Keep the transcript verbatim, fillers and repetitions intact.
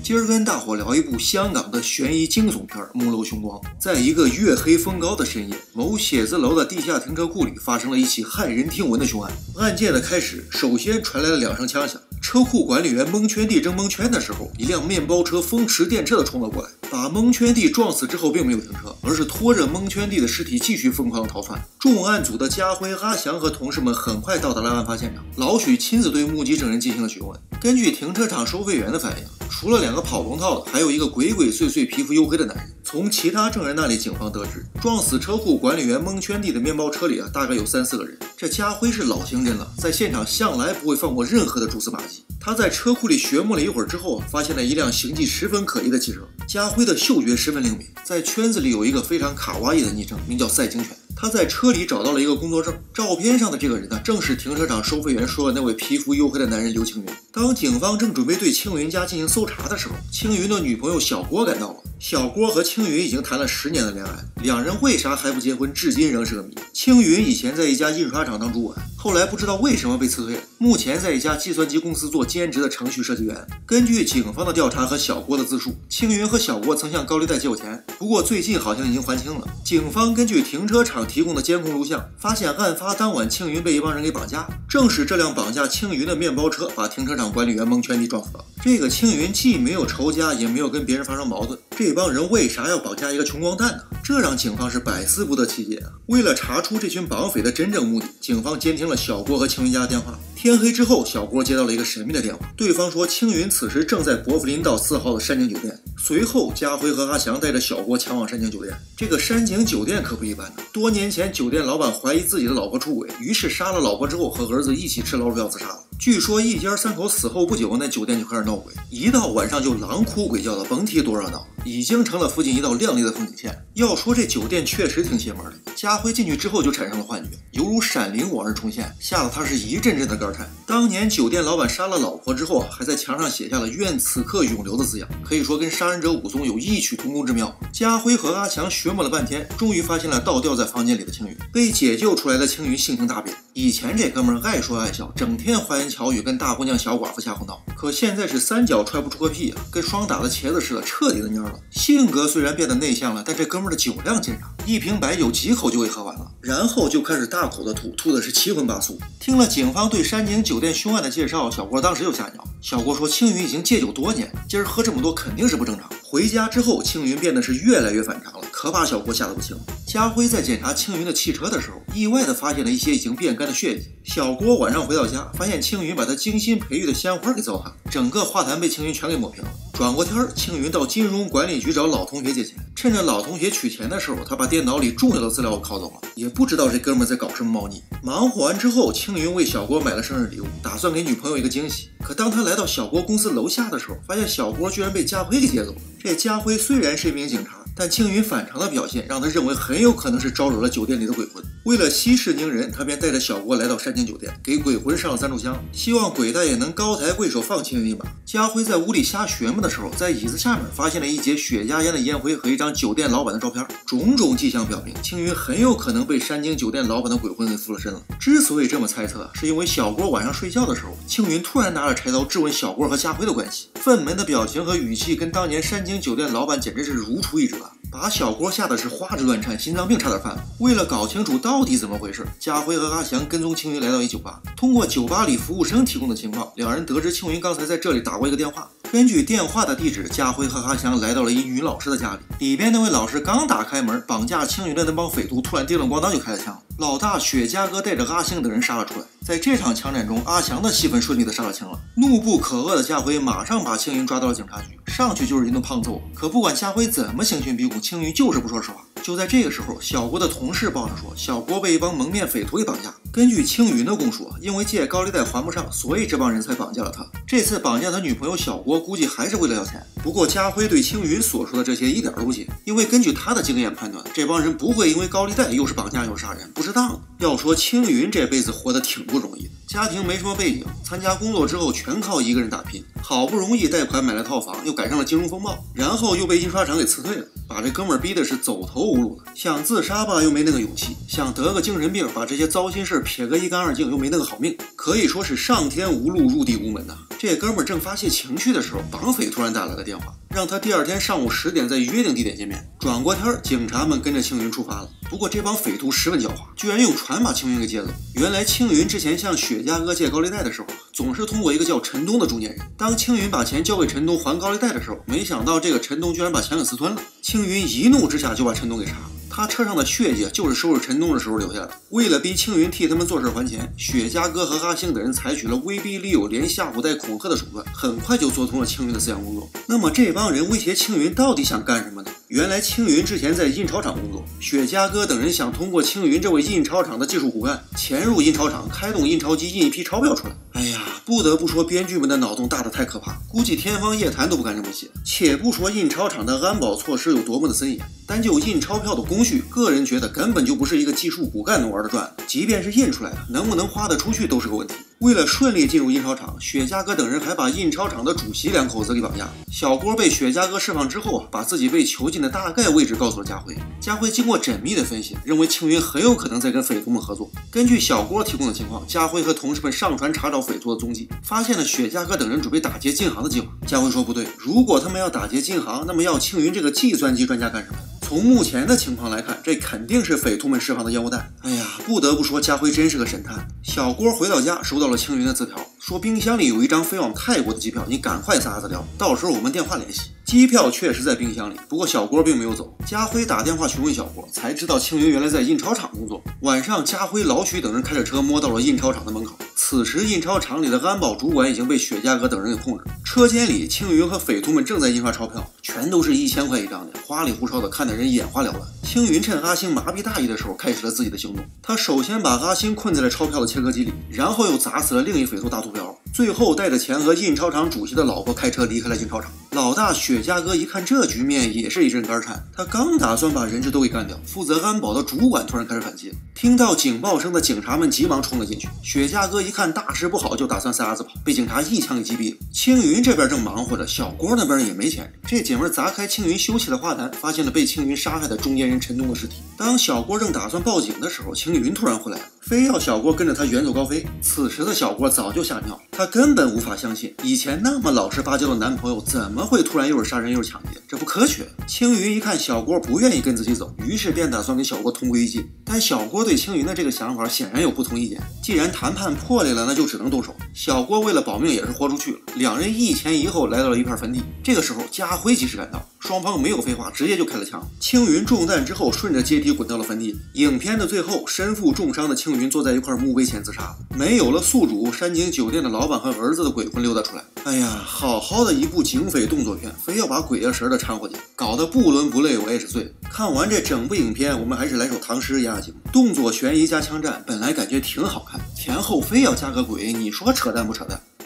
今儿跟大伙聊一部香港的悬疑惊悚片《木楼凶光》。在一个月黑风高的深夜，某写字楼的地下停车库里发生了一起骇人听闻的凶案。案件的开始，首先传来了两声枪响。车库管理员蒙圈地正蒙圈的时候，一辆面包车风驰电掣的冲了过来，把蒙圈地撞死之后，并没有停车，而是拖着蒙圈地的尸体继续疯狂的逃窜。重案组的家辉、阿翔和同事们很快到达了案发现场，老许亲自对目击证人进行了询问。根据停车场收费员的反应，除了两个跑龙套的，还有一个鬼鬼祟祟、皮肤黝黑的男人。从其他证人那里，警方得知，撞死车库管理员蒙圈地的面包车里啊，大概有三四个人。这家辉是老刑侦了，在现场向来不会放过任何的蛛丝马迹。他在车库里寻摸了一会儿之后，发现了一辆形迹十分可疑的汽车。家辉的嗅觉十分灵敏，在圈子里有一个非常卡哇伊的昵称，名叫赛鲸犬。他在车里找到了一个工作证，照片上的这个人呢，正是停车场收费员说的那位皮肤黝黑的男人刘青云。当警方正准备对青云家进行搜查的时候，青云的女朋友小郭赶到了。小郭和青云已经谈了十年的恋爱，两人为啥还不结婚，至今仍是个谜。青云以前在一家印刷厂当主管，后来不知道为什么被辞退了，目前在一家计算机公司做兼职的程序设计员。根据警方的调查和小郭的自述，青云和小郭曾向高利贷借过钱，不过最近好像已经还清了。警方根据停车场提供的监控录像，发现案发当晚青云被一帮人给绑架，正是这辆绑架青云的面包车把停车场管理员蒙圈地撞死了。这个青云既没有仇家，也没有跟别人发生矛盾，这帮人为啥要绑架一个穷光蛋呢？这让警方是百思不得其解啊！为了查出这群绑匪的真正目的，警方监听了小郭和青云家的电话。天黑之后，小郭接到了一个神秘的电话，对方说青云此时正在伯福林道四号的山景酒店。随后，家辉和阿翔带着小郭前往山景酒店。这个山景酒店可不一般呢，多年前酒店老板怀疑自己的老婆出轨，于是杀了老婆之后和儿子一起吃老鼠药自杀了。据说一家三口死后不久，那酒店就开始闹鬼，一到晚上就狼哭鬼叫的，甭提多热闹，已经成了附近一道亮丽的风景线。要说这酒店确实挺邪门的，家辉进去之后就产生了幻觉，犹如闪灵往日重现，吓得他是一阵阵的肝颤。当年酒店老板杀了老婆之后啊，还在墙上写下了愿此刻永留的字样，可以说跟杀人者武松有异曲同工之妙。家辉和阿强寻摸了半天，终于发现了倒吊在房间里的青云。被解救出来的青云性情大变，以前这哥们儿爱说爱笑，整天花言巧语跟大姑娘小寡妇瞎胡闹，可现在是三脚踹不出个屁啊，跟双打的茄子似的，彻底的蔫了。性格虽然变得内向了，但这哥们儿的酒量见长，一瓶白酒几口就给喝完了，然后就开始大口的吐，吐的是七荤八素。听了警方对山景酒店凶案的介绍，小郭当时就吓尿。小郭说青云已经戒酒多年，今儿喝这么多肯定是不正常。回家之后，青云变得是越来越反常了，可把小郭吓得不轻。家辉在检查青云的汽车的时候，意外的发现了一些已经变干的血迹。小郭晚上回到家，发现青云把他精心培育的鲜花给糟蹋，整个花坛被青云全给抹平了。转过天儿，青云到金融管理局找老同学借钱，趁着老同学取钱的时候，他把电脑里重要的资料给拷走了，也不知道这哥们在搞什么猫腻。忙活完之后，青云为小郭买了生日礼物，打算给女朋友一个惊喜。可当他来到小郭公司楼下的时候，发现小郭居然被家辉给接走了。这家辉虽然是一名警察，但青云反常的表现让他认为很有可能是招惹了酒店里的鬼魂。为了息事宁人，他便带着小郭来到山景酒店，给鬼魂上了三炷香，希望鬼大爷能高抬贵手放青云一马。家辉在屋里瞎寻摸的时候，在椅子下面发现了一截血压烟的烟灰和一张酒店老板的照片，种种迹象表明青云很有可能被山景酒店老板的鬼魂给附了身了。之所以这么猜测，是因为小郭晚上睡觉的时候，青云突然拿着柴刀质问小郭和家辉的关系，愤懑的表情和语气跟当年山景酒店老板简直是如出一辙，把小郭吓得是花枝乱颤，心脏病差点犯了。为了搞清楚到底怎么回事，家辉和阿翔跟踪青云来到一酒吧，通过酒吧里服务生提供的情况，两人得知青云刚才在这里打过一个电话。根据电话的地址，家辉和阿翔来到了一女老师的家里，里边那位老师刚打开门，绑架青云的那帮匪徒突然叮铃咣当就开了枪，老大雪茄哥带着阿星等人杀了出来。在这场枪战中，阿翔的戏份顺利的杀了青了，怒不可遏的家辉马上把青云抓到了警察局，上去就是一顿胖揍。可不管家辉怎么刑讯逼供，青云就是不说实话。就在这个时候，小郭的同事报上说，小郭被一帮蒙面匪徒给绑架。根据青云的供述，因为借高利贷还不上，所以这帮人才绑架了他。这次绑架他女朋友小郭，估计还是为了要钱。不过家辉对青云所说的这些一点都不信，因为根据他的经验判断，这帮人不会因为高利贷又是绑架又是杀人，不是当的。要说青云这辈子活得挺不容易的，家庭没什么背景，参加工作之后全靠一个人打拼，好不容易贷款买了套房，又赶上了金融风暴，然后又被印刷厂给辞退了。 把这哥们儿逼的是走投无路了，想自杀吧又没那个勇气，想得个精神病把这些糟心事撇个一干二净又没那个好命，可以说是上天无路入地无门呐。这哥们儿正发泄情绪的时候，绑匪突然打来了电话，让他第二天上午十点在约定地点见面。转过天，警察们跟着青云出发了。不过这帮匪徒十分狡猾，居然用船把青云给接走。原来青云之前向雪茄哥借高利贷的时候，总是通过一个叫陈东的中间人。当青云把钱交给陈东还高利贷的时候，没想到这个陈东居然把钱给私吞了。青云一怒之下就把陈东给杀了。他车上的血迹就是收拾陈东的时候留下的。为了逼青云替他们做事还钱，雪茄哥和阿星等人采取了威逼利诱、连吓唬带恐吓的手段，很快就做通了青云的思想工作。那么这帮人威胁青云到底想干什么呢？原来青云之前在印钞厂工作，雪茄哥等人想通过青云这位印钞厂的技术骨干，潜入印钞厂，开动印钞机，印一批钞票出来。哎呀，不得不说编剧们的脑洞大得太可怕，估计天方夜谭都不敢这么写。且不说印钞厂的安保措施有多么的森严，单就印钞票的工序，个人觉得根本就不是一个技术骨干能玩的转。即便是印出来的，能不能花得出去都是个问题。为了顺利进入印钞厂，雪茄哥等人还把印钞厂的主席两口子给绑架。小郭被雪茄哥释放之后啊，把自己被囚禁的大概位置告诉了家辉。家辉经过缜密的分析，认为青云很有可能在跟匪徒们合作。根据小郭提供的情况，家辉和同事们上船查找匪徒的踪迹，发现了雪茄哥等人准备打劫金行的计划。家辉说不对，如果他们要打劫金行，那么要青云这个计算机专家干什么？从目前的情况来看，这肯定是匪徒们释放的烟雾弹。哎呀，不得不说家辉真是个神探。小郭回到家，收到了青云的字条，说冰箱里有一张飞往泰国的机票，你赶快撒资料，到时候我们电话联系。机票确实在冰箱里，不过小郭并没有走。家辉打电话询问小郭，才知道青云原来在印钞厂工作。晚上，家辉、老许等人开着车摸到了印钞厂的门口。此时，印钞厂里的安保主管已经被雪茄哥等人给控制。车间里，青云和匪徒们正在印刷钞票，全都是一千块一张的，花里胡哨的，看得人眼花缭乱。青云趁阿星麻痹大意的时候，开始了自己的行动。他首先把阿星困在了钞票的切割机里，然后又砸死了另一匪徒大图标，最后带着钱和印钞厂主席的老婆开车离开了印钞厂。老大雪茄哥一看这局面，也是一阵肝颤。他刚打算把人质都给干掉，负责安保的主管突然开始反击。听到警报声的警察们急忙冲了进去。雪茄哥一看大事不好，就打算撒丫子跑，被警察一枪给击毙了。青云这边正忙活着，小郭那边也没钱。这姐们砸开青云休憩的花坛，发现了被青云杀害的中间人陈东的尸体。当小郭正打算报警的时候，青云突然回来了，非要小郭跟着他远走高飞。此时的小郭早就吓尿，他根本无法相信以前那么老实巴交的男朋友怎么会突然又是杀人又是抢劫，这不科学。青云一看小郭不愿意跟自己走，于是便打算跟小郭同归于尽。但小郭对青云的这个想法显然有不同意见，既然谈判破裂了，那就只能动手。小郭为了保命也是豁出去了，两人一前一后来到了一片坟地。这个时候家辉及时赶到，双方没有废话，直接就开了枪。青云中弹之后顺着阶梯滚到了坟地。影片的最后，身负重伤的青云坐在一块墓碑前自杀，没有了宿主，山景酒店的老板和儿子的鬼魂溜达出来。哎呀，好好的一部警匪动作片，非要把鬼呀神的掺和进，搞得不伦不类，我也是醉了。看完这整部影片，我们还是来首唐诗压压惊。动作悬疑加枪战，本来感觉挺好看，前后非要加个鬼，你说扯淡不扯淡？